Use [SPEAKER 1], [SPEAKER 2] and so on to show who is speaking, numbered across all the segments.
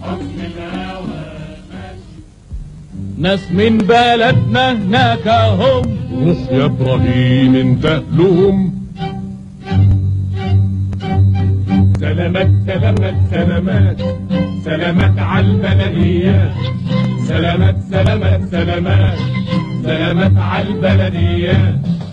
[SPEAKER 1] ناس من بلدنا هناك هم،
[SPEAKER 2] روح يا ابراهيم انت لهم.
[SPEAKER 1] سلامات سلامات سلامات سلامات على البلديات، سلامات سلامات سلامات سلامات على البلديات.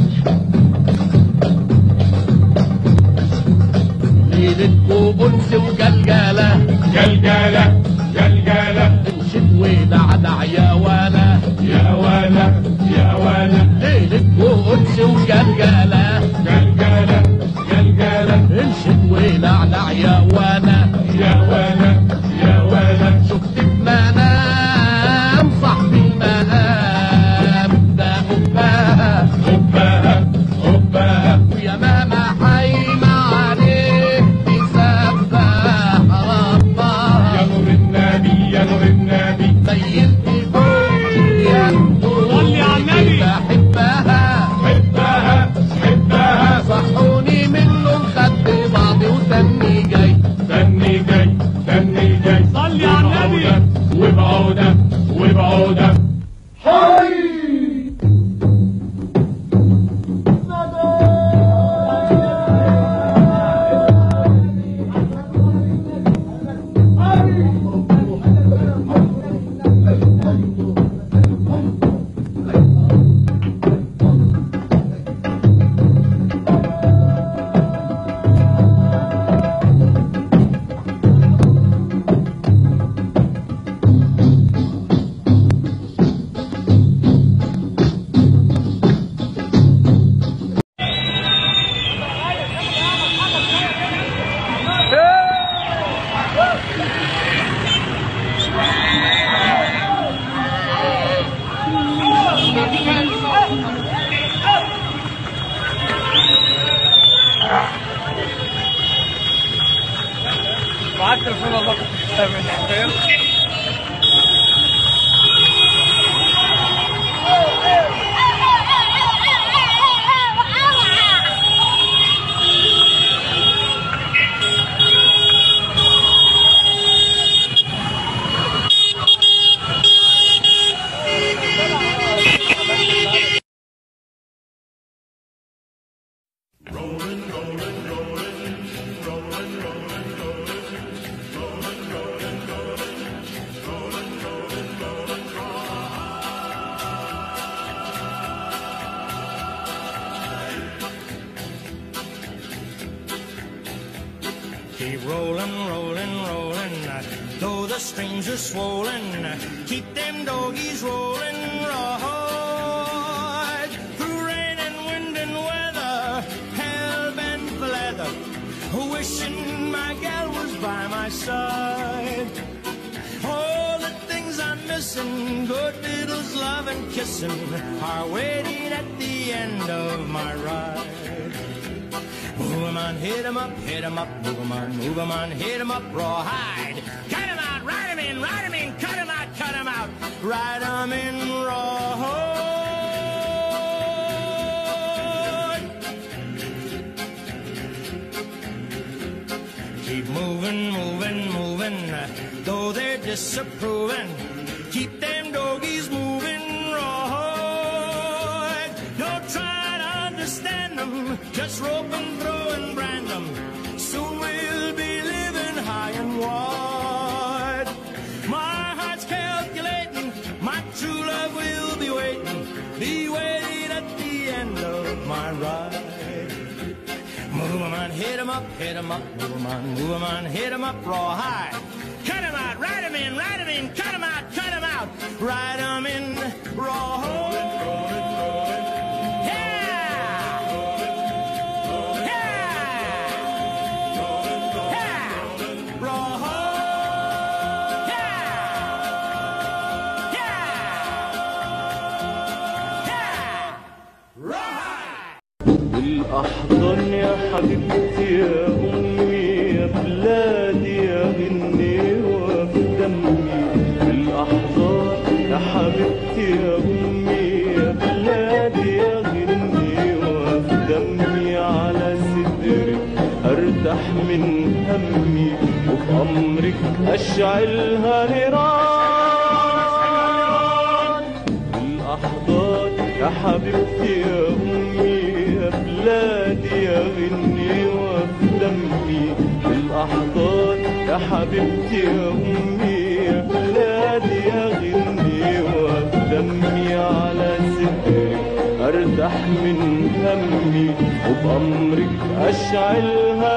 [SPEAKER 1] ليلتكو أنس وجلجلة،
[SPEAKER 2] جلجلة جلجلة،
[SPEAKER 1] انشد ودعدع يا ولا
[SPEAKER 2] يا ولا يا ولا.
[SPEAKER 1] ليلتكو أنس وجلجلة،
[SPEAKER 2] جلجلة جلجلة،
[SPEAKER 1] انشد ودعدع يا ولا
[SPEAKER 2] يا ولا يا ولا.
[SPEAKER 1] شفت بمنام صاحبي المقام ده قبها
[SPEAKER 2] قبها قبها،
[SPEAKER 1] ويا ماما حايمة عليه تسبح ربها.
[SPEAKER 2] يا نور النبي يا نور النبي،
[SPEAKER 1] سيدتي فوق يا
[SPEAKER 2] صلي على النبي.
[SPEAKER 1] بحبها
[SPEAKER 2] حبها حبها،
[SPEAKER 1] صحوني منه خدت بعضي وتاني جاي.
[SPEAKER 2] تاني جاي تاني جاي.
[SPEAKER 1] صلي على النبي.
[SPEAKER 2] وبعودة وبعودة.
[SPEAKER 3] معاك تليفون والله تخيل.
[SPEAKER 4] Keep rolling, rolling, rolling, though the streams are swollen. Keep them doggies rolling, right through rain and wind and weather, hell-bent for leather, wishing my gal was by my side. All the things I'm missing, good fiddles, love and kissing, are waiting at the end of my ride. Move 'em on, hit 'em up, hit 'em up, move 'em on, hit 'em up, rawhide. Cut 'em out, ride 'em in, cut 'em out, cut 'em out, ride 'em in, rawhide. Keep moving, moving, moving, though they're disapproving. Keep them doggies moving, rawhide. Don't try to understand them, just rope and throw and brand them. Soon we'll be living high and wide. My heart's calculating, my true love will be waiting at the end of my ride. Move 'em on, hit 'em up, hit 'em up, move 'em on, hit 'em up, rawhide. Cut 'em out, ride 'em in, cut 'em out, ride 'em in, rawhide.
[SPEAKER 5] بالأحضان يا حبيبتي يا أمي يا بلادي يا غنيوة في دمي. بالأحضان يا حبيبتي يا أمي يا بلادي يا غنيوة في دمي. على صدرك أرتاح من همي وفي أمرك أشعلها نيران بالأحضان يا حبيبتي يا أمي يا بلادي يا غني وفي دمي بالأحضان يا حبيبتي يا أمي يا بلادي يا غني وفي دمي على صدرك أرتاح من همي وبأمرك أشعلها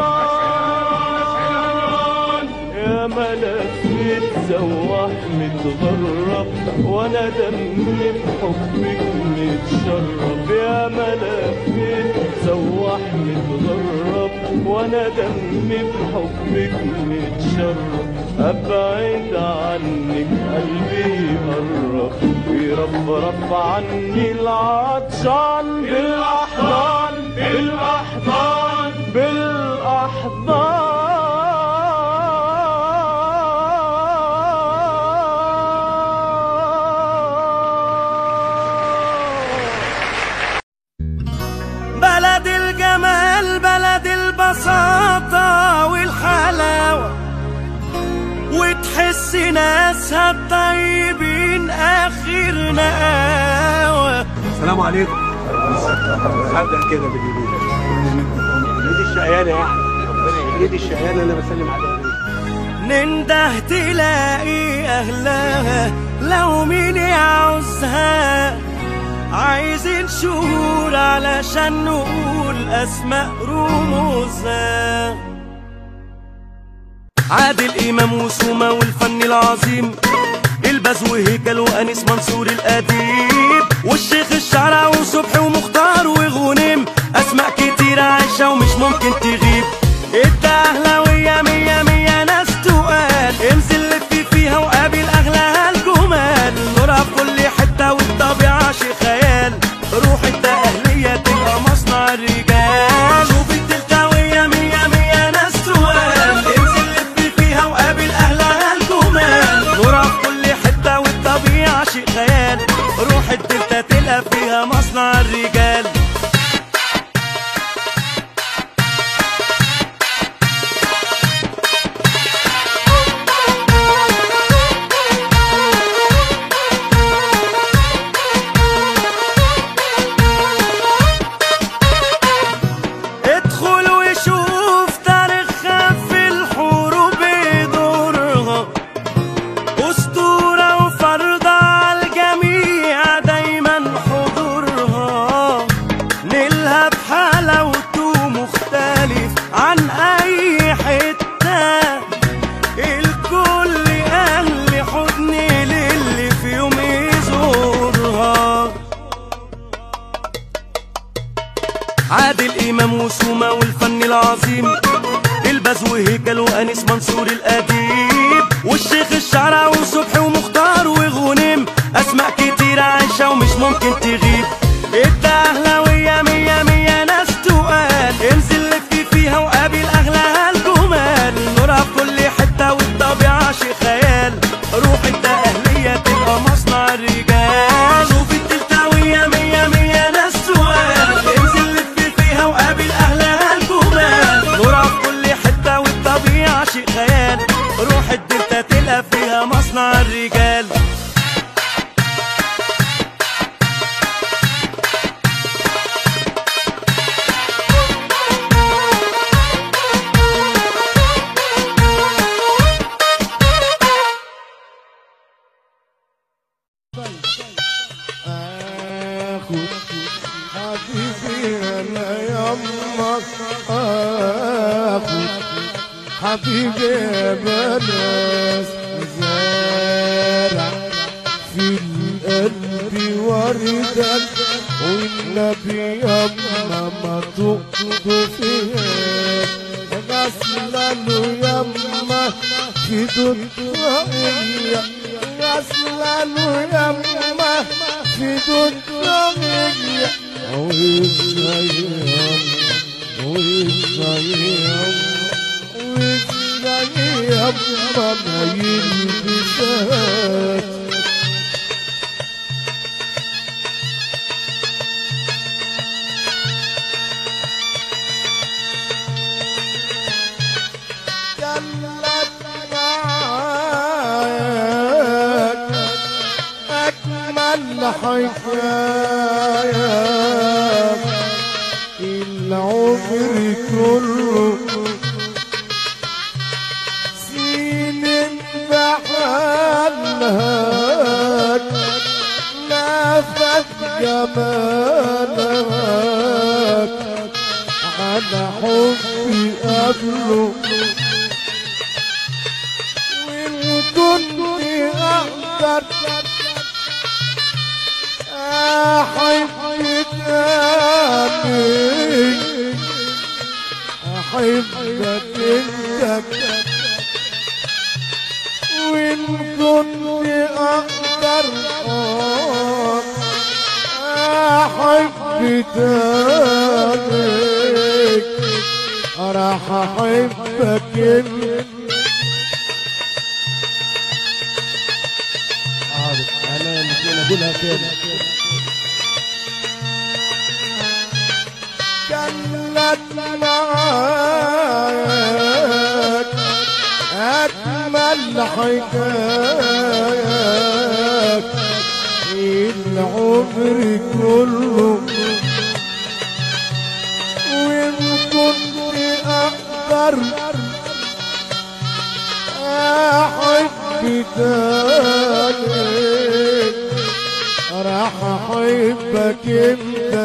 [SPEAKER 5] نيران يا ملفت سواح متغرب وانا دمي بحبك متشرب يا ملفت سواح متغرب وانا دمي بحبك متشرب ابعد عنك قلبي يقرب ويرفرف عني العطشان بالاحضان بالاحضان بالاحضان
[SPEAKER 4] بلد الجمال بلد البساطة والحلاوة وتحس ناسها الطيبين آخر نقاوة.
[SPEAKER 6] السلام عليكم. هبدأ كده باليمين. ايدي الشقيانة يعني. ايدي الشقيانة أنا بسلم عليها.
[SPEAKER 4] ننده تلاقي أهلها لو مين يعوزها عايزين شهور علشان نقول أسماء رموزها. عادل إمام وسومة والفن العظيم البزو هيكل وأنيس منصور الأديب والشيخ الشعراوي وصبحي ومختار وغنيم أسماء كتيرة عايشة ومش ممكن تغيب. الدهلوية مية مية ناس تقال انزل لف فيها وقابل أغلاها الجمال نورها في كل حتة والطبيعة شي خيال روح الدقهلية تبقى مصنع الرجال. شوف الدلتاوية مية مية ناس تقال انزل لف فيها وقابل أهلها الجمال نورها في كل حتة والطبيعة شي خيال روح الدلتا تلقى فيها مصنع الرجال. عادل إمام وسومة والفن العظيم البزو هيكل وأنيس منصور الأديب والشيخ الشعراوي وصبحي ومختار وغنيم أسماء كتيرة عايشة ومش ممكن تغيب. الدهلوية مية مية ناس تقال انزل لف فيها وقابل أغلاها الجمال نورها في كل حتة والطبيعة شي خيال روح الدقهلية تبقى مصنع الرجال. شوف الدلتاوية مية مية ناس تقال انزل لف فيها وقابل أهلها الجمال نورها في كل حتة والطبيعة شي خيال روح الدلتا تلقى فيها مصنع الرجال.
[SPEAKER 1] حبيبي انا يمك اخد حبيبي يا بناس زارع في القلب وردك والنبي يما ما تقطفيهاش غسلانه يما في دنيا غسلانه يما في دنيا ويزايم ويزايم ويزايم ما يلبسات جلت
[SPEAKER 7] الحكاية العمر كله سنين بحالها لافت جمالك على حبي قبله وإن كنت أقدر أحب تاني أحبك أنت وإن كنت أقدر أحب تاني راح أحبك أنت. أنا الاثنين أقولها كده كانت معاك أجمل حكايات العمر كله وإن كنت أقدر أحب تاني راح أحبك أنت.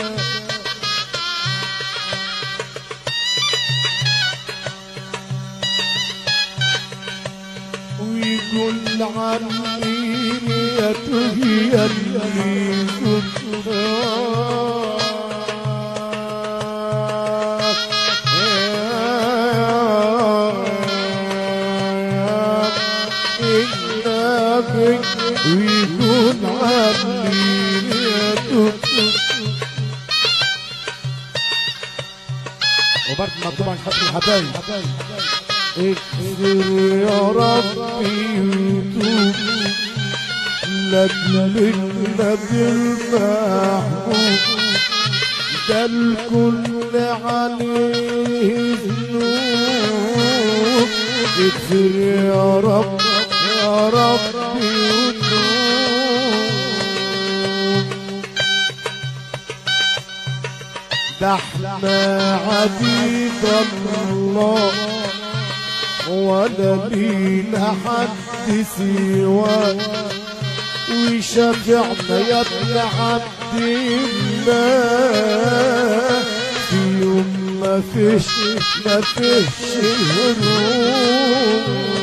[SPEAKER 7] ويقول عني نيته هي اللي كنت ويكون عني نيته وبرضه مكتوب عن حق الحبايب اغفر يا ربي وتوب لأجل النبي المحبوب ده الكل عليه ذنوب اغفر يا رب يا ربي وتوب ده احنا عبيد الله ولا لينا حد سواه ويشفعنا يا ابن عبد الله في يوم ما فيش هروب